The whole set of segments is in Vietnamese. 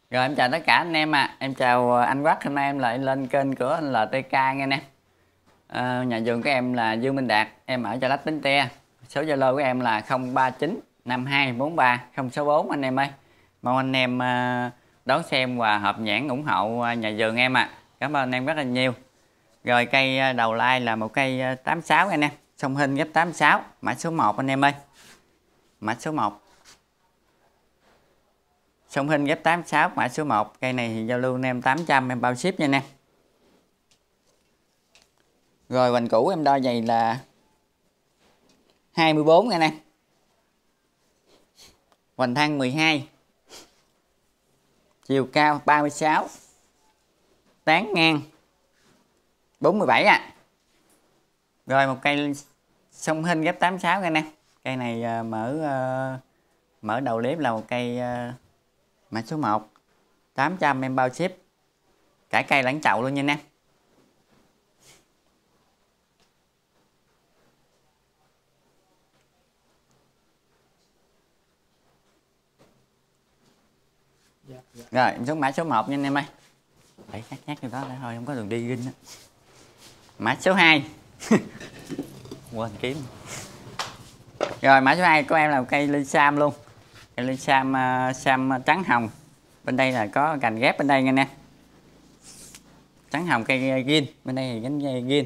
Rồi em chào tất cả anh em em chào anh Quắc. Hôm nay em lại lên kênh của anh LTK nghe nè. Nhà vườn của em là Dương Minh Đạt, em ở Chợ Lách Bến Tre. Số Zalo của em là 039 5243 064 anh em ơi. Mong anh em đón xem và hợp nhãn ủng hộ nhà vườn em Cảm ơn anh em rất là nhiều. Rồi cây đầu lai là một cây 86 anh em, song hình ghép 86, mã số 1 anh em ơi. Mã số 1. Song hình ghép 86 mã số 1. Cây này thì giao lưu anh em 800 em bao ship nha anh em. Rồi hoành cũ em đo giày là 24 nha anh em. Hoành thang 12. Chiều cao 36. Tán ngang 47 Rồi một cây song hình ghép 86 nha anh em. Cây này mở đầu clip là một cây mã số 1, 800 em bao ship. Cả cây lẫn chậu luôn nha anh em. Rồi em xuống mã số 1 nha anh em ơi. Để nhắc cho đó thôi, không có đường đi ginh đó. Mã số 2. Quên kiếm. Rồi mã số 2 của em là một cây ly sam luôn. Cây ly sam sam trắng hồng. Bên đây là có cành ghép bên đây nha nè. Trắng hồng cây gin, bên đây thì gánh gin.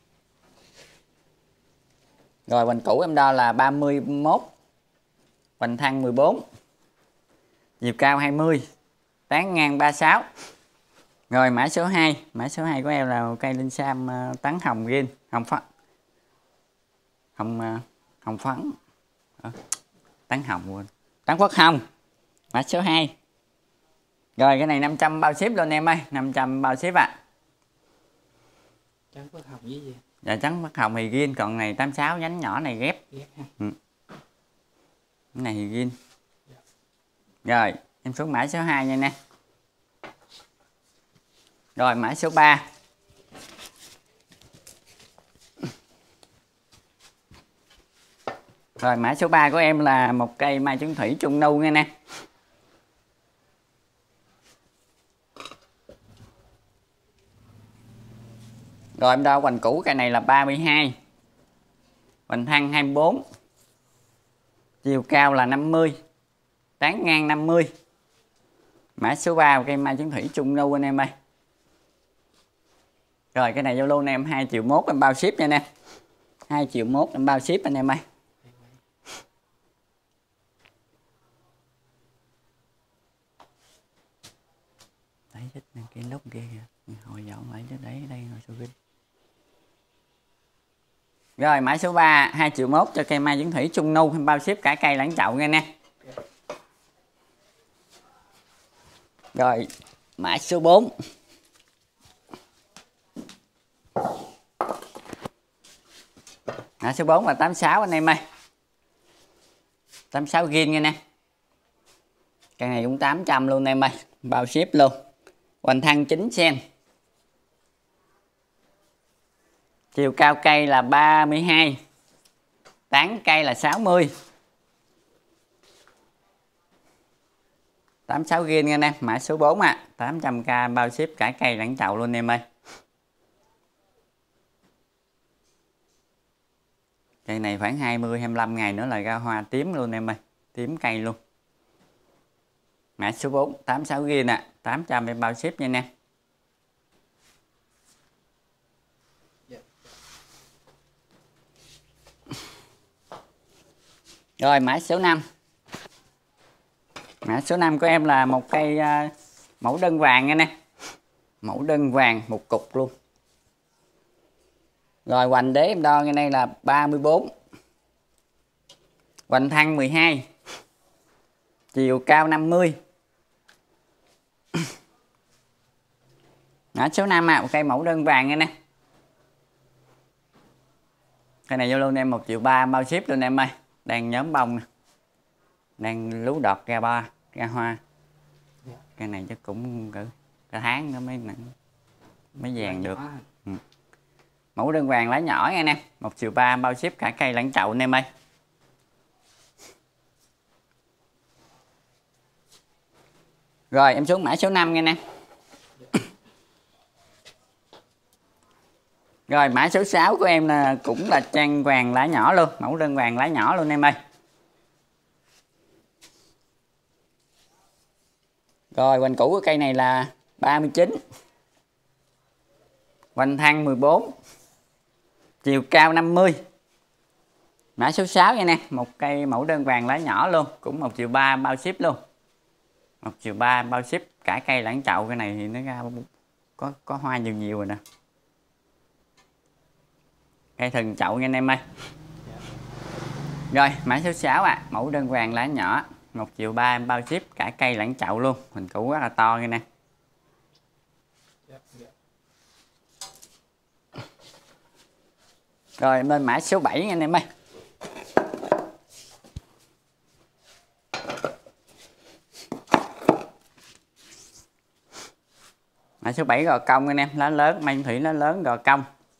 Rồi hoành cũ em đo là 31. Hoành thang 14. Chiều cao 20. Tán ngang 36. Rồi mã số 2, mã số 2 của em là một cây linh sam tán hồng gin, hồng phấn. Hồng phấn. Tán hồng quên. Tán phất hồng. Mã số 2. Rồi cái này 500 bao ship luôn em ơi, 500 bao ship Trắng phất hồng với gì? Dạ trắng phất hồng thì gin, còn này 86 nhánh nhỏ này ghép. Cái này thì gin. Rồi em xuống mã số 2 nha nè. Rồi mã số 3. Rồi mã số 3 của em là một cây mai trứng thủy trung nu nha nè. Rồi em đo hoành cũ cây này là 32. Hoành thang 24. Chiều cao là 50. Tán ngang 50. Mã số 3 cây mai trứng thủy trung nu anh em ơi. Rồi cái này giao lưu anh em 2 triệu mốt em bao ship nha anh em. 2 triệu mốt em bao ship anh em ơi. Đấy thích cái lúc kia kìa. Hồi dọn lại chứ đấy đây rồi sao kinh. Rồi mã số 3 2 triệu mốt cho cây mai trứng thủy trung nu em bao ship cả cây lẫn chậu nha nè. Rồi mã số 4. Mã số 4 là 86 anh em ơi. 86 gin nha nè. Cây này cũng 800 luôn em ơi, bao ship luôn. Hoành thang 9 cm. Chiều cao cây là 32. Tán cây là 60. 86 gin nha nè, mã số 4 800k bao ship cả cây lẫn chậu luôn em ơi. Cây này khoảng 20-25 ngày nữa là ra hoa tím luôn em ơi. Tím cây luôn. Mã số 4 86 gin 800 em bao ship nha nè. Rồi mã số 5. Mã số 5 của em là một cây mẫu đơn vàng nha nè. Mẫu đơn vàng một cục luôn. Rồi hoành đế em đo ngay đây là 34. Hoành thang 12. Chiều cao 50. Mã số 5 một cây mẫu đơn vàng nha nè. Cây này vô luôn em 1 triệu 3 bao ship luôn em ơi. Đang nhóm bông nè. Đang lú đọt ra hoa. Cây này chắc cũng cỡ tháng nữa mới vàng được. Mẫu đơn vàng lá nhỏ nha em. 1 triệu 3 bao ship cả cây lẫn chậu anh em ơi. Rồi em xuống mã số 5 nha nè. Rồi mã số 6 của em là cũng là trang vàng lá nhỏ luôn, mẫu đơn vàng lá nhỏ luôn em ơi. Rồi hoành cũ của cây này là 39. Hoành thăng 14. Chiều cao 50. Mã số 6 nha nè, một cây mẫu đơn vàng lá nhỏ luôn, cũng 1,3 triệu bao ship luôn. 1,3 triệu bao ship cả cây lẫn chậu. Cái này thì nó ra có hoa nhiều nhiều rồi nè. Cây thần chậu nha anh em ơi. Rồi mã số 6 mẫu đơn vàng lá nhỏ, 1,3 triệu em bao ship cả cây lẫn chậu luôn, hình cũ rất là to nha nè. Rồi em lên mã số 7 nha anh em ơi. Mã số 7 gò cong anh em, lá lớn, mang thủy lá lớn gò cong.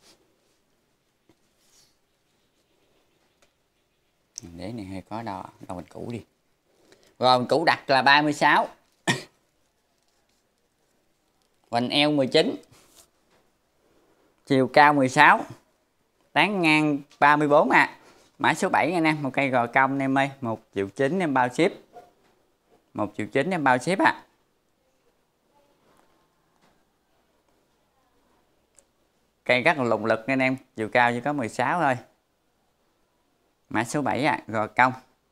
Để này hơi có đo mình cũ đi. Rồi mình cũ đặt là 36. Hoành eo 19. Chiều cao 16. Tán ngang 34 Mã số 7 anh em, một cây gò cong anh em ơi, 1,9 triệu em bao ship. 1,9 triệu em bao ship Cây rất là lùng lực anh em, chiều cao chỉ có 16 thôi. Mã số 7 gò cong.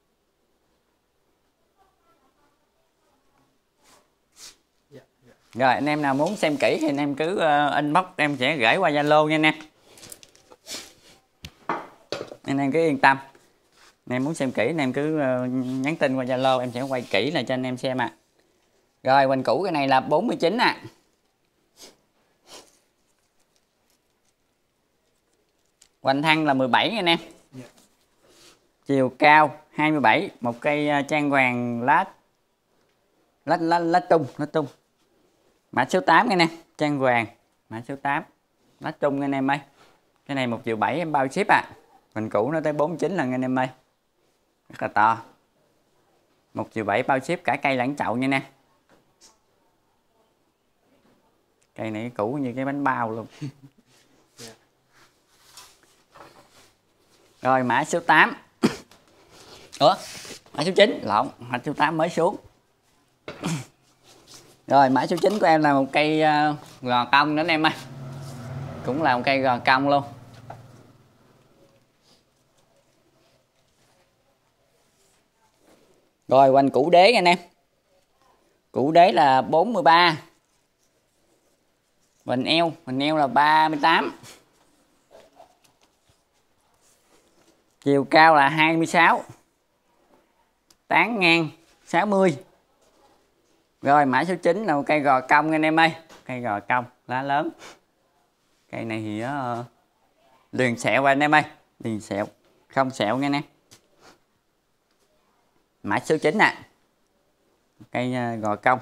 Rồi anh em nào muốn xem kỹ thì anh em cứ inbox, em sẽ gửi qua Zalo nha anh em. Anh em cứ yên tâm. Anh em muốn xem kỹ anh em cứ nhắn tin qua Zalo, em sẽ quay kỹ lại cho anh em xem Rồi hoành cũ cái này là 49 Hoành thăng là 17 anh em. Chiều cao 27, một cây trang vàng lá tung. Mã số 8 anh em, trang vàng, mã số 8, lá tung anh em ơi. Cái này 1,7 triệu em bao ship Hoành cũ nó tới 49 lần anh em ơi. Rất là to. 1,7 triệu bao ship cả cây lẫn chậu nha nè. Cây này cũ như cái bánh bao luôn. Rồi mã số 8. Mã số 9, lộn, mã số 8 mới xuống. Rồi mã số 9 của em là một cây gò cong nữa anh em ơi. Cũng là một cây gò cong luôn. Rồi hoành củ đế anh em. Củ đế là 43. Hoành eo là 38. Chiều cao là 26. Tán ngang 60. Rồi mã số 9 là một cây gò cong anh em ơi. Cây gò cong, lá lớn. Cây này thì liền sẹo anh em ơi. Liền sẹo, không sẹo nha anh em. Mã số 9 cây gò cong.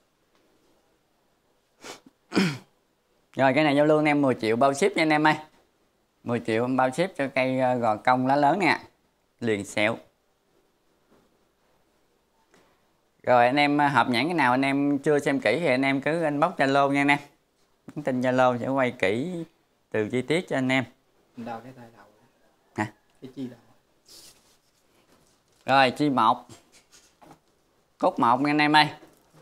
Rồi cái này giao lưu anh em 10 triệu bao ship nha anh em ơi. 10 triệu bao ship cho cây gò cong lá lớn nè. Liền sẹo. Rồi anh em hợp nhãn cái nào anh em chưa xem kỹ thì anh em cứ inbox Zalo nha anh em. Nhắn tin Zalo sẽ quay kỹ từ chi tiết cho anh em. Đào cái tay đầu. Hả? Cái chi đầu. Rồi chi 1. Cốt 1 nha anh em ơi.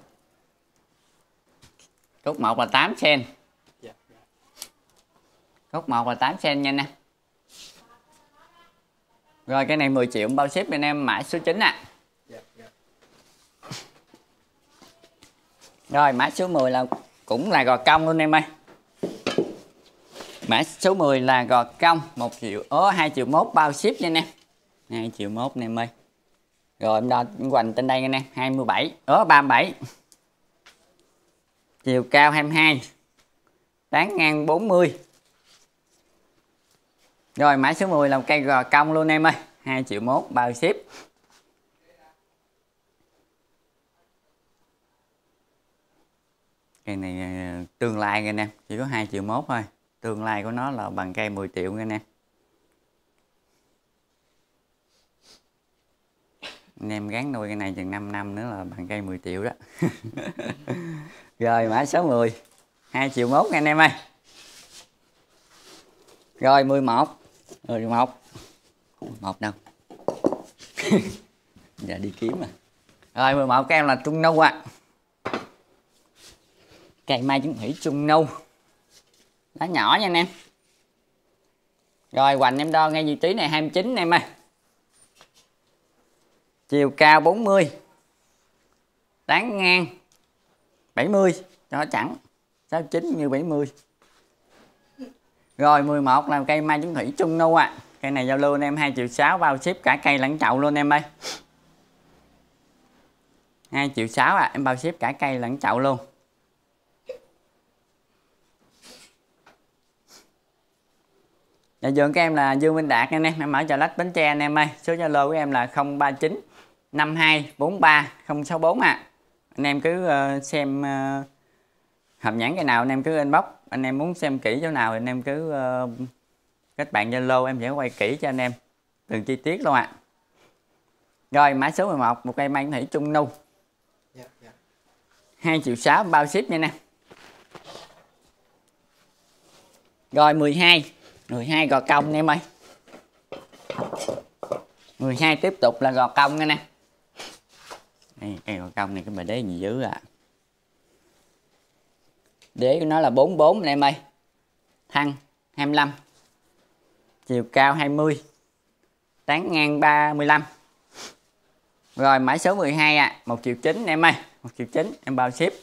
Cốt 1 là 8 cm. Cốt 1 là 8 cm nha anh em. Rồi cái này 10 triệu bao ship anh em, mã số 9 Rồi mã số 10 là cũng là gò cong luôn em ơi. Mã số 10 là gò cong 1 triệu 2,1 triệu bao ship nha anh em. 2,1 triệu anh em ơi. Rồi em đo hoành trên đây nha anh em, 27, 37. Chiều cao 22. Tán ngang 40. Rồi mã số 10 là một cây gò cong luôn em ơi, 2,1 triệu bao ship. Cây này tương lai nha anh em, chỉ có 2,1 triệu thôi. Tương lai của nó là bằng cây 10 triệu nha anh em. Anh em gán nuôi cái này chừng 5 năm nữa là bằng cây 10 triệu đó. Rồi mã số 10 2 triệu mốt nha anh em ơi. Rồi 11 11 11 đâu. Giờ đi kiếm à. Rồi 11 các em là trung nâu ạ. Cây mai chứng thủy trung nâu. Lá nhỏ nha anh em. Rồi hoành em đo ngay vị trí này 29 em ơi. Chiều cao 40. Tán ngang 70 cho chẳng 69 như 70. Rồi 11 là cây mai chứng thủy trung nâu ạ. Cây này giao lưu anh em 2 triệu 6 bao ship cả cây lẫn chậu luôn em ơi. 2 triệu 6 ạ, em bao ship cả cây lẫn chậu luôn. Nhà vườn các em là Dương Minh Đạt anh em ở chợ Lách Bến Tre anh em ơi. Số Zalo của em là 039 52 43 064 ạ. Anh em cứ xem hợp nhãn cái nào anh em cứ inbox, anh em muốn xem kỹ chỗ nào thì anh em cứ kết bạn Zalo em sẽ quay kỹ cho anh em từng chi tiết luôn ạ. Rồi mã số 11 một cây mai thủy trung nu. 2 triệu 6 bao ship nha nè. Rồi 12 gò công em ơi. 12 tiếp tục là gò công nha nè. Đây, cây gò công này cái bề đế gì dữ à. Đế của nó là 44 anh em ơi. Thân 25. Chiều cao 20. Tán ngang 35. Rồi mã số 12 ạ, 1 triệu 9 em ơi, 1 triệu 9 em bao ship.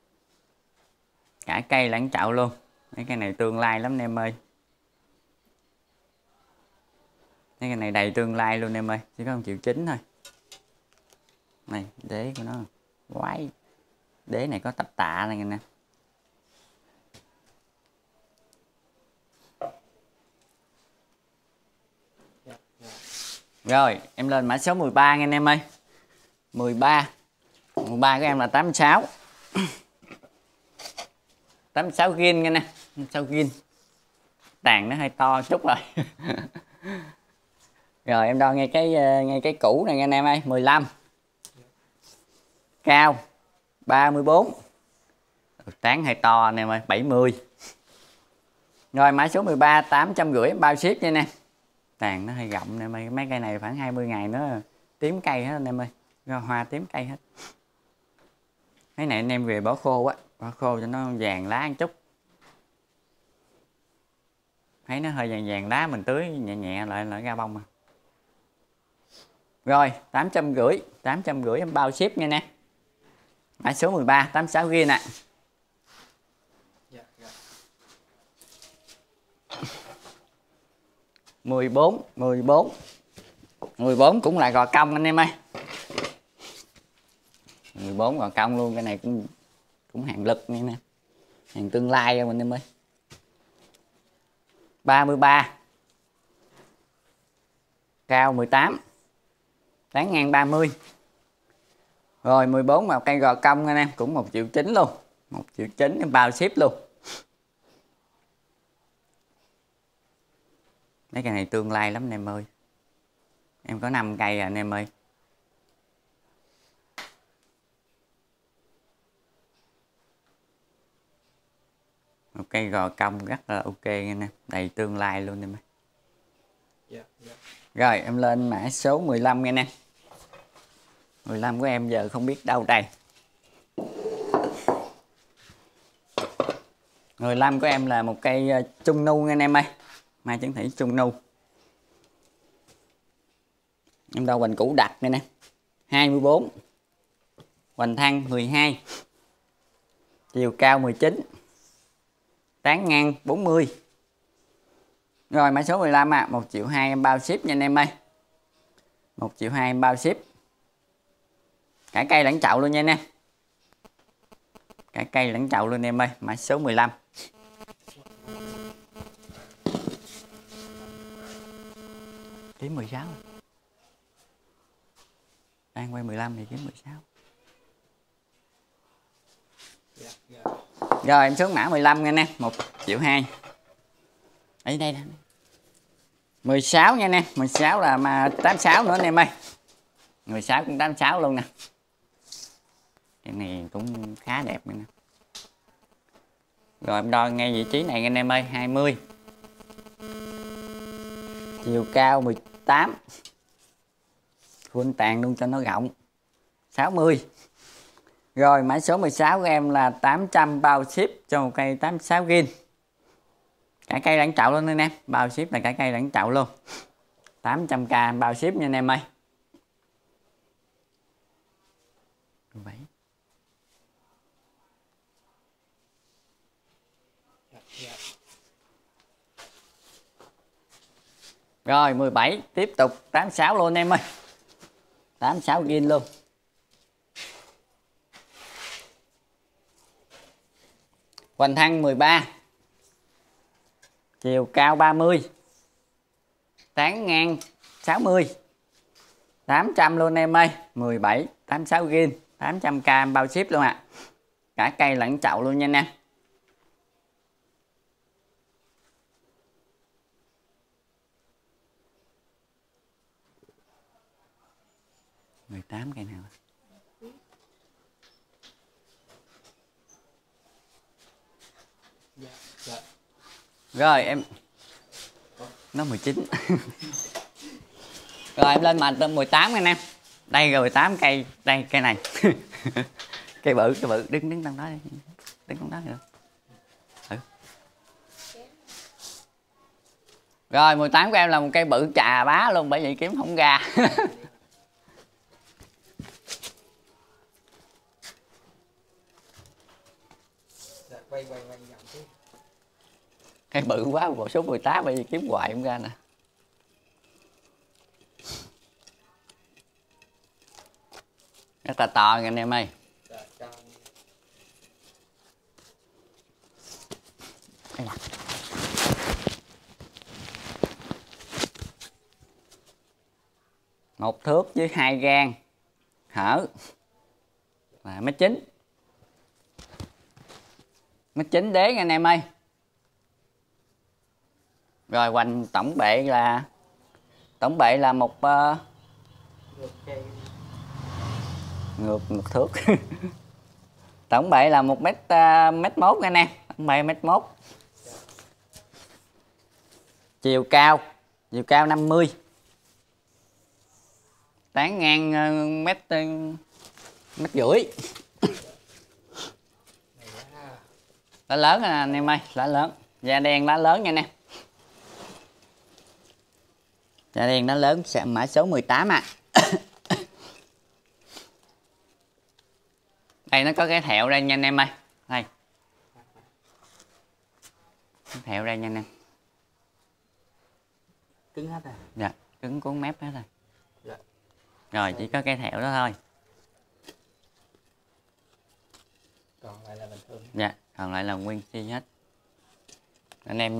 Cả cây lẫn chậu luôn. Mấy cây này tương lai lắm em ơi. Mấy cây này đầy tương lai luôn em ơi, chỉ có 1 triệu 9 thôi. Này, đế của nó quái. Đế này có tập tạ này nè. Rồi, em lên mã số 13 nha anh em ơi. 13 của em là 86. 86 gin nha nè. 86 gin. Tàn nó hơi to chút rồi. Rồi em đo ngay cái cũ này nha anh em ơi, 15. Cao 34. Tán hơi to anh em ơi, 70. Rồi mã số 13 850 bao ship nha nè. Tàn nó hơi rộng nè ơi, mấy cây này khoảng 20 ngày nữa tím cây hết anh em ơi. Hoa tím cây hết. Cái này anh em về bỏ khô á, bỏ khô cho nó vàng lá một chút. Thấy nó hơi vàng vàng lá mình tưới nhẹ nhẹ lại ra bông à. Rồi 850 em bao ship nha nè. Mã số 13 86 ghi nè. Dạ. 14 cũng là gò công anh em ơi. 14 gò công luôn, cái này cũng hàng lực nha nè. Hàng tương lai rồi anh em ơi. 33. Cao 18. Tán ngang 30. Rồi 14 vào cây gò công anh em, cũng 1 triệu 9 luôn. 1 triệu 9 em bao ship luôn. Mấy cây này tương lai lắm anh em ơi. Em có 5 cây à anh em ơi. Một cây gò công rất là ok nha nè, đầy tương lai luôn em ơi. Dạ. Rồi em lên mã số 15 nha nè. 15 của em giờ không biết đâu đây. 15 của em là một cây trung nu nha anh em ơi. Mai chứng thủy trung nu. Em đo hoành củ đặc nha nè. 24. Hoành thăng 12. Chiều cao 19. Tán ngang 40. Rồi mã số 15 à, 1 triệu 2 em bao ship nha anh em ơi. 1 triệu 2 em bao ship. Cả cây lẫn chậu luôn nha anh em. Cả cây lẫn chậu luôn em ơi, mã số 15. Kiếm 16. Đang quay 15 thì kiếm 16. Dạ. Rồi em xuống mã 15 nha nè, 1 triệu 2. Ở đây nè. 16 nha nè, 16 là mà 86 nữa anh em ơi. 16 cũng 86 luôn nè. Cái này cũng khá đẹp nè. Rồi em đo ngay vị trí này anh em ơi, 20. Chiều cao 18. Full tàn luôn cho nó rộng. 60. Rồi mã số 16 của em là 800 bao ship cho một cây 86GB. Cả cây lẫn chậu luôn anh em. Bao ship là cả cây lẫn chậu luôn. 800k bao ship nha anh em ơi. 17. Rồi 17 tiếp tục 86 luôn em ơi. 86GB luôn. Hoành thăng 13. Chiều cao 30. Tán ngang 60. 800 luôn em ơi. 17 86GB, 800k bao ship luôn ạ. Cả cây lẫn chậu luôn nha anh em. Mười 18 cây nào? Dạ, dạ. Rồi em nó 19. Rồi em lên màn tôm 18 anh em. Đây rồi 18 cây, đây cây này. Cây bự đứng trong đó đi. Đứng trong đó được. Ừ. Rồi 18 của em là một cây bự chà bá luôn, bởi vậy kiếm không ra. Dạ, quay vòng chứ. Cây bự quá, bộ số 18 bởi vì kiếm hoài không ra nè. Rất là to anh em ơi. Dạ, cho. Một thước với 2 gang hở là mét 9. Mét 9 đế anh em ơi. Rồi hoành tổng bệ là một ngược thước. Tổng bệ là 1 mét 1 anh em. Tổng bệ mét 1. Chiều cao 50. Tán ngang mét rưỡi. Lá lớn anh em ơi, lá lớn. Da đen lá lớn nha anh em. Da đen lá lớn sẽ mã số 18 à. Đây nó có cái thẹo đây nha anh em ơi. Đây. Cái thẹo đây nha anh em. Cứng hết rồi. Dạ, cứng cuốn mép hết rồi. Dạ. Rồi chỉ có cái thẹo đó thôi. Còn lại là bình thường. Dạ, còn lại là nguyên si hết. Anh em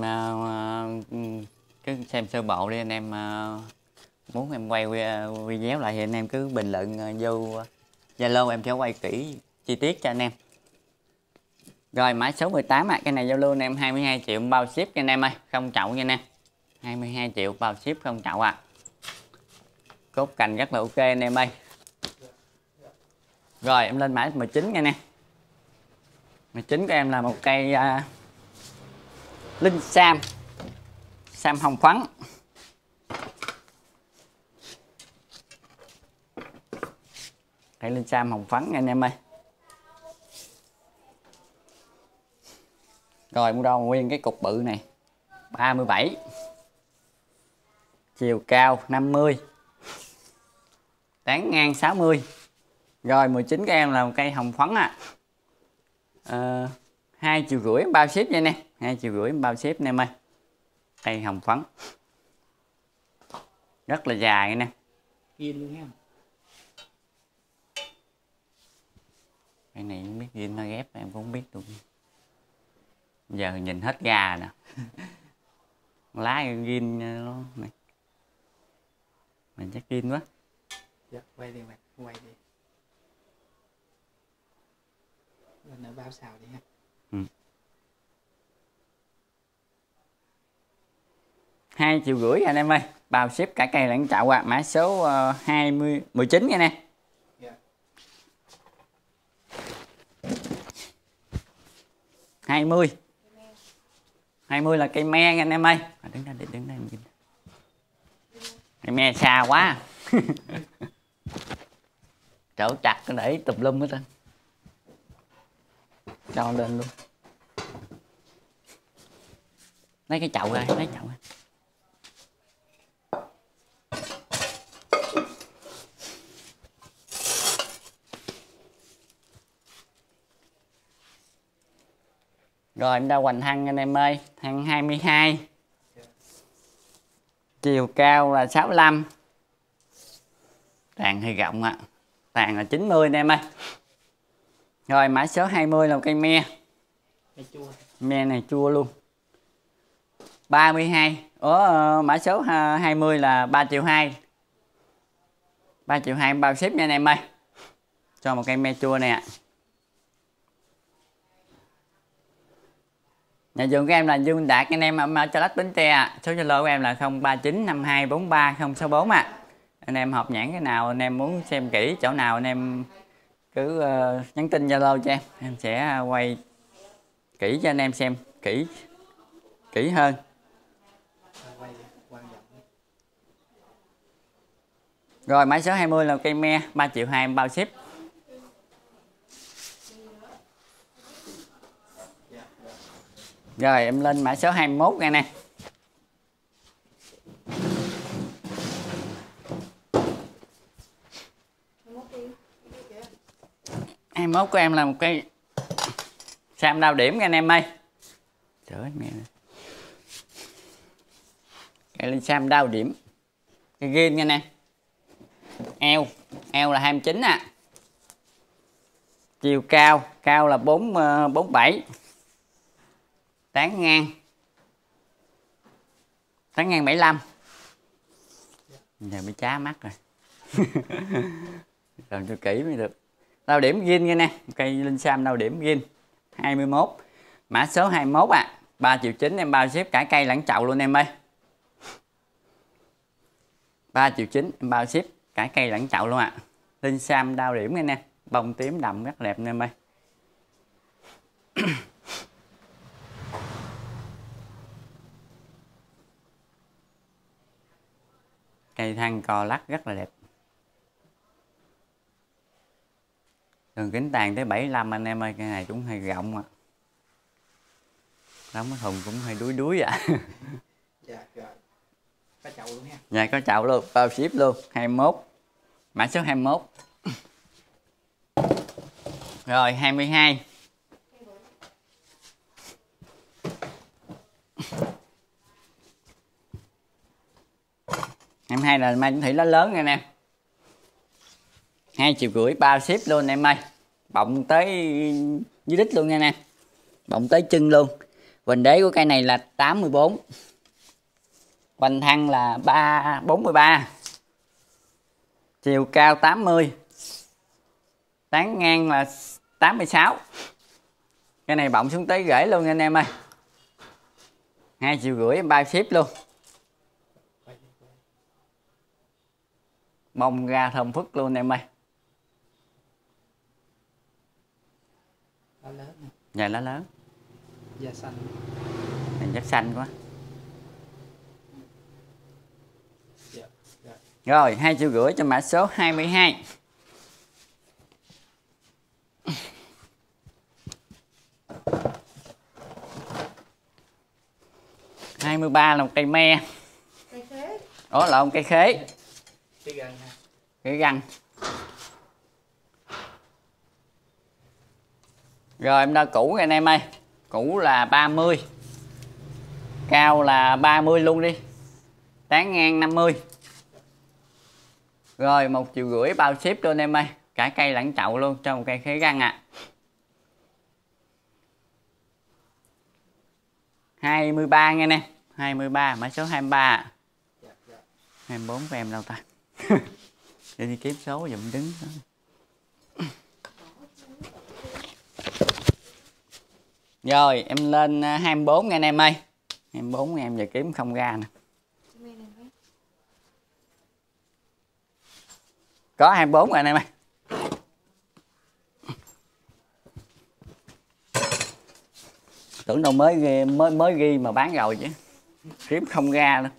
cứ xem sơ bộ đi anh em, muốn em quay video lại thì anh em cứ bình luận vô Zalo, em sẽ quay kỹ chi tiết cho anh em. Rồi mã số 18 cái này giao lưu anh em 22 triệu bao ship cho anh em ơi, không chậu nha anh em. 22 triệu bao ship không chậu à. Cốt cành rất là ok anh em ơi. Rồi em lên mã 19 nha anh em. 19 của em là một cây linh sam hồng phấn. Cây linh sam hồng phấn nha anh em ơi. Rồi mua đo nguyên cái cục bự này 37. Chiều cao 50. Tán ngang 60. Rồi 19 của em là một cây hồng phấn à. 2,5 triệu bao ship nha anh em. 2,5 triệu bao ship anh em ơi. Cây hồng phấn rất là dài anh em. Ghiên luôn ha. Cái này không biết ghiên nó ghép em cũng không biết luôn. Giờ nhìn hết gà nè. Lá ghiên luôn này. Mình chắc ghiên quá. Dạ, quay đi mày, quay đi. Lần nữa bao xào đi ha. 2,5 triệu anh em ơi, bao ship cả cây lẫn chậu ạ. Mã số 19 nha nè. Dạ. 20 là cây me nha anh em ơi. Đứng đây mình cây me xa quá. Chỗ chặt nó để tùm lum hết trơn. Cho lên luôn. Lấy cái chậu ra, lấy chậu ra. Rồi em ra hoành thăng anh em ơi, thăng 22. Chiều cao là 65. Tàn hơi rộng ạ. Tàn là 90 anh em ơi. Rồi mã số 20 là một cây me. Chua. Me này chua luôn. 32. Mã số 20 là 3,2 triệu. 3,2 triệu bao ship nha anh em ơi. Cho một cây me chua nè. Nhà vườn của em là Dương Minh Đạt, anh em ở Chợ Lách Bến Tre. Số Zalo của em là 0395243064 ạ. Anh em hợp nhãn cái nào, anh em muốn xem kỹ chỗ nào anh em cứ nhắn tin Zalo cho em sẽ quay kỹ cho anh em xem kỹ hơn. Rồi mã số 20 là cây me 3,2 triệu em bao ship. Rồi em lên mã số 21 nha nè. 21 của em là một cây sam đao điểm nha anh em ơi. Trời ơi mẹ. Cây ly sam đao điểm. Cây ghim nha nè. Eo là 29 à. Chiều cao là 47. Tán ngang 75. Giờ mới chá mắt rồi. Làm cho kỹ mới được. Đao điểm gin nha nè, cây linh sam đao điểm gin 21. Mã số 21 à, 3,9 triệu em bao ship cả cây lẫn chậu luôn em ơi. 3,9 triệu em bao ship cả cây lẫn chậu luôn ạ. Linh sam đao điểm nha nè, bông tím đậm rất đẹp nè em ơi. Cây thang co lắc rất là đẹp. Đường kính tàn tới 75 anh em ơi, cây này cũng hơi rộng ạ. Đóng cái thùng cũng hơi đuối ạ. Dạ, rồi. Có chậu luôn nha. Dạ có chậu luôn, bao ship luôn, 21. Mã số 21. Rồi 22. Em hai là mai cũng thủy lá lớn nha em. 2,5 triệu bao ship luôn em ơi. Bọng tới dưới đít luôn nha nè. Bọng tới chân luôn. Hoành đế của cây này là 84. Hoành thăng là 43. Chiều cao 80. Tán ngang là 86. Cái này bọng xuống tới rễ luôn nha anh em ơi. 2,5 triệu em bao ship luôn. Bông ra thơm phức luôn em ơi. Lá lớn nè. Dạ lá lớn. Da xanh. Này rất xanh quá. Dạ, dạ. Rồi 2,5 triệu cho mã số 22. 23 là một cây me. Cây khế. Ủa lộn cây khế. Cái găng ha. Cây găng. Rồi em đo cũ anh em ơi. Cũ là 30. Cao là 30 luôn đi. Tán ngang 50. Rồi 1,5 triệu bao ship luôn em ơi. Cả cây lẫn chậu luôn cho một cây khế găng ạ. 23 nghe nè. 23 mã số 23 ạ. 24 của em đâu ta. Để đi kiếm số dùm đứng đó. Rồi em lên 24 nha anh em ơi. 24 em giờ kiếm không ra nè. Có 24 rồi anh em ơi. Tưởng đâu mới ghi mà bán rồi chứ. Kiếm không ra nữa.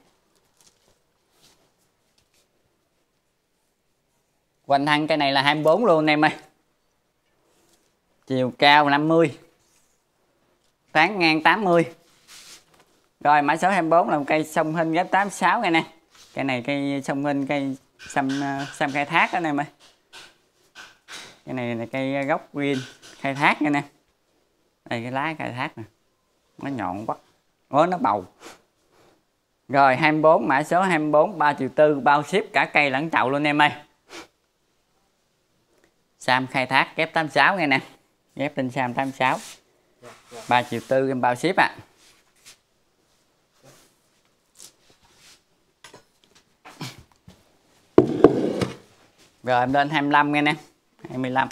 Hoành thân cây này là 24 luôn anh em ơi. Chiều cao 50. Tán ngang 80. Rồi mã số 24 là một cây sông Hinh ghép 86 cây nè. Cây này cây sông Hinh, cây xăm khai thác đó anh em ơi. Cái này là cây gốc green khai thác nha nè. Đây cái lá khai thác nè. Nó nhọn quá. Nó bầu. Rồi 24 mã số 24 3 triệu tư bao ship cả cây lẫn chậu luôn em ơi. Sam khai thác ghép 86 nghe nè. Ghép tinh Sam 86. 3 triệu tư em bao ship ạ. Rồi em lên 25 nghe nè. 25.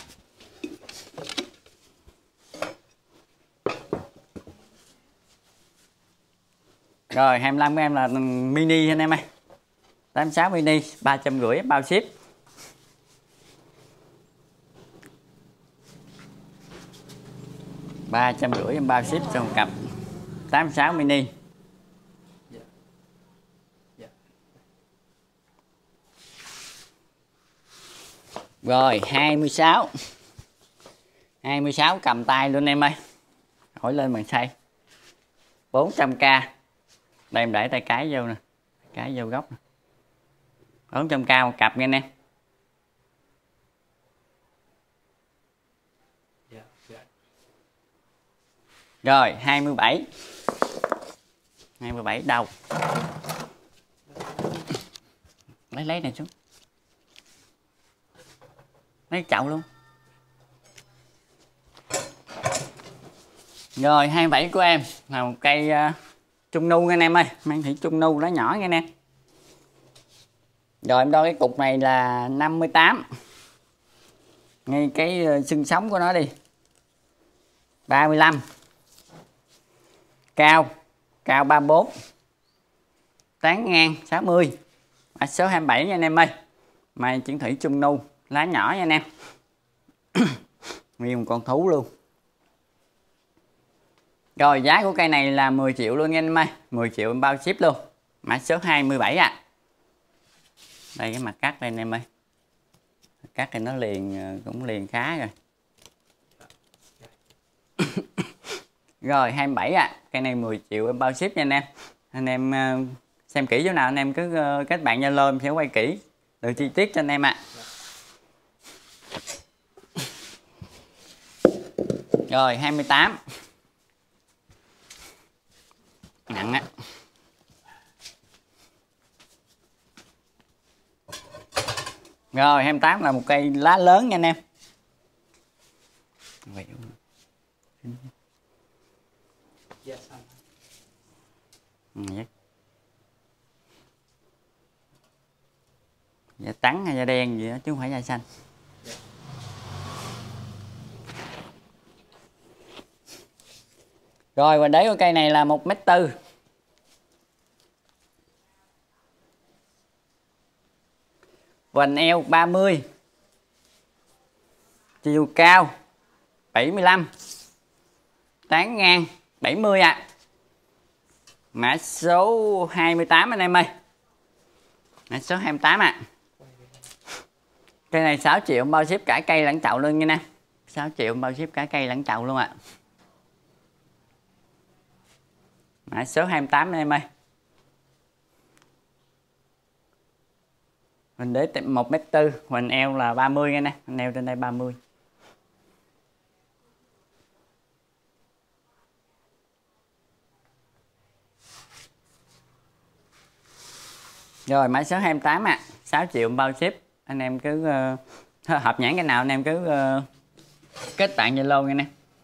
Rồi 25 của em là mini anh em ơi. 86 mini 350 bao ship. $350 em bao ship cho một cặp 86 mini. Rồi 26. 26 cầm tay luôn em ơi. Hỏi lên bằng xây 400k. Đây em để tay cái vô nè. Cái vô góc nè. 400k một cặp nghe nè. Rồi 27. 27 đâu? Lấy này xuống. Lấy chậu luôn. Rồi 27 của em là một cây trung nu nghe anh em ơi. Mang thị trung nu lá nhỏ nghe anh em. Rồi em đo cái cục này là 58. Ngay cái xương sống của nó đi. 35. Cao 34. Tán ngang 60. Mã số 27 nha anh em ơi. Mai chuyển thủy trung nu, lá nhỏ nha anh em. Nguyên một con thú luôn. Rồi giá của cây này là 10 triệu luôn nha anh em ơi. 10 triệu em bao ship luôn. Mã số 27 ạ. Đây cái mặt cắt đây anh em ơi. Cắt thì nó liền cũng liền khá rồi. Rồi 27 ạ. Cây này 10 triệu em bao ship nha anh em. Anh em xem kỹ chỗ nào anh em cứ kết bạn Zalo em sẽ quay kỹ được chi tiết cho anh em ạ. Rồi 28. Nặng á. Rồi 28 là một cây lá lớn nha anh em. Da trắng hay da đen gì đó chứ không phải da xanh. Rồi và đế của cây này là 1m4. Vành eo 30. Chiều cao 75. Tán ngang 70 ạ. Mã số 28 anh em ơi. Mã số 28 ạ. Cây này 6 triệu bao ship cả cây lẫn chậu luôn nha nè. 6 triệu bao ship cả cây lẫn chậu luôn ạ. Mã số 28 anh em ơi. Mình để 1m4, hoành eo là 30 nha nè, hoành eo trên đây 30. Rồi mã số 28 ạ. 6 triệu bao ship. Anh em cứ hợp nhãn cái nào anh em cứ kết bạn Zalo nha nè.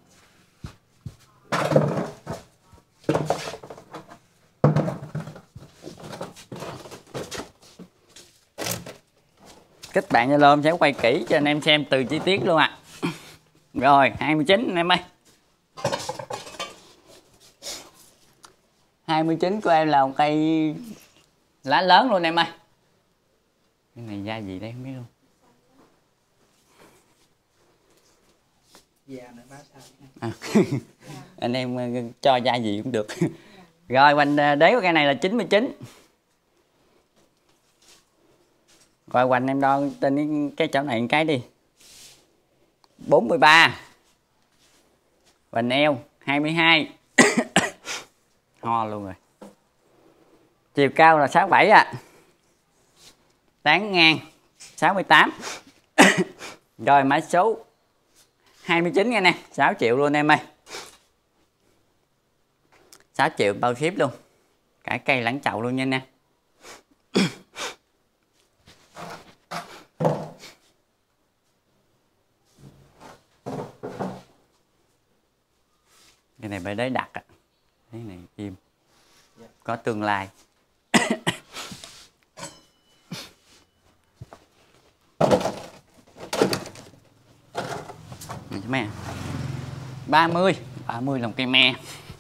Kết bạn Zalo em sẽ quay kỹ cho anh em xem từ chi tiết luôn ạ. Rồi 29 anh em ơi. 29 của em là một cây lá lớn luôn em ơi. Cái này da gì đây không biết luôn. Da nữa báo sao À. Anh em cho da gì cũng được. Rồi hoành đế của cây này là 99. Rồi hoành em đo trên cái chỗ này một cái đi. 43. Hoành eo 22. Ho luôn rồi. Chiều cao là 67 ạ. Tán ngang 68. Rồi mã số 29 nghe nè, 6 triệu luôn em ơi. 6 triệu bao ship luôn. Cả cây lẫn chậu luôn nha nè. Cái này phải đế đặt á. Cái này chim. Có tương lai. Mẹ 30 lòng cây me.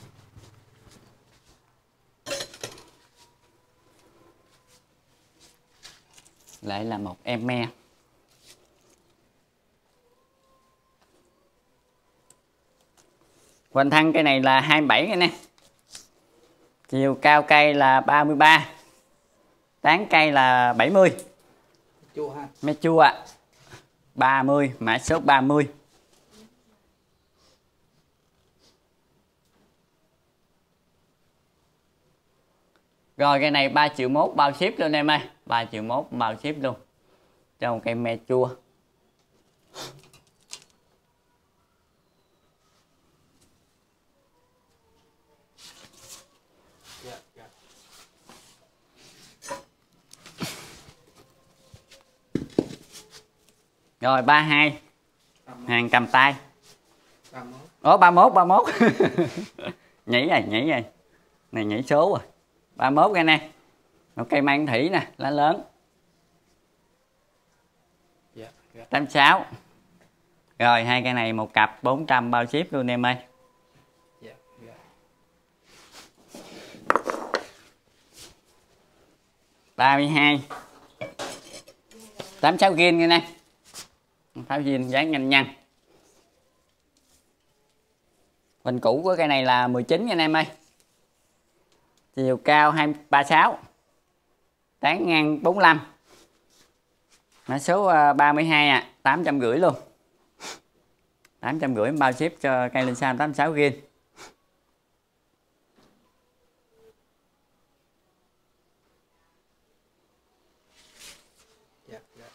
Lại là một em me. Hoành thân cây này là 27 cái nè. Chiều cao cây là 33. Tán cây là 70. chua ha. Me chua ạ. 30, mã số 30. Rồi cây này 3 triệu mốt bao ship luôn em ơi. 3 triệu mốt bao ship luôn. Cho một cây me chua. Dạ, dạ. Rồi 32. Hàng cầm tay. 31. Ủa 31. Nhảy rồi. Này nhảy số rồi. 31 cây nè. Một cây mang thủy nè, lá lớn. Dạ, dạ. 86. Rồi hai cây này một cặp 400 bao ship luôn em ơi. Dạ, dạ. 32. 86 gin nghe nè. 86 gin dáng nhanh nhăn. Bình cũ của cây này là 19 nha em ơi. Chiều cao 236. Tán ngang 45. Mã số 32 à, 850 luôn. 850 bao ship cho cây Linh Sam 86 gin. Dạ, dạ.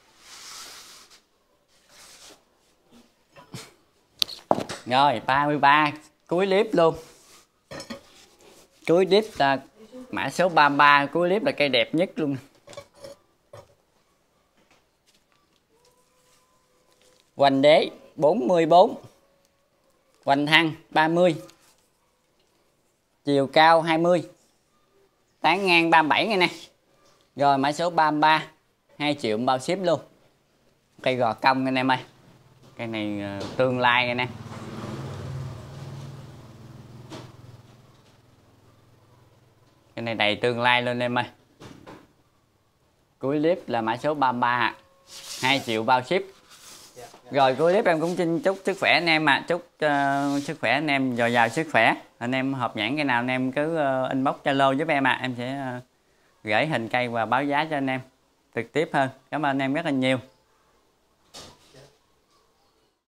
Rồi 33 cuối clip luôn. Cuối clip là mã số 33, cuối clip là cây đẹp nhất luôn. Hoành đế 44. Hoành thân 30. Chiều cao 20. Tán ngang 37 nghe nè. Rồi mã số 33, 2 triệu bao ship luôn. Cây gò cong anh em ơi. Cây này tương lai nghe nè. Cái này đầy tương lai luôn em ơi. Cuối clip là mã số 33, 2 triệu bao ship. Rồi cuối clip em cũng xin chúc sức khỏe anh em ạ. Chúc sức khỏe anh em dồi dào sức khỏe. Anh em hợp nhãn cái nào anh em cứ inbox Zalo giúp em ạ. Em sẽ gửi hình cây và báo giá cho anh em trực tiếp hơn. Cảm ơn anh em rất là nhiều.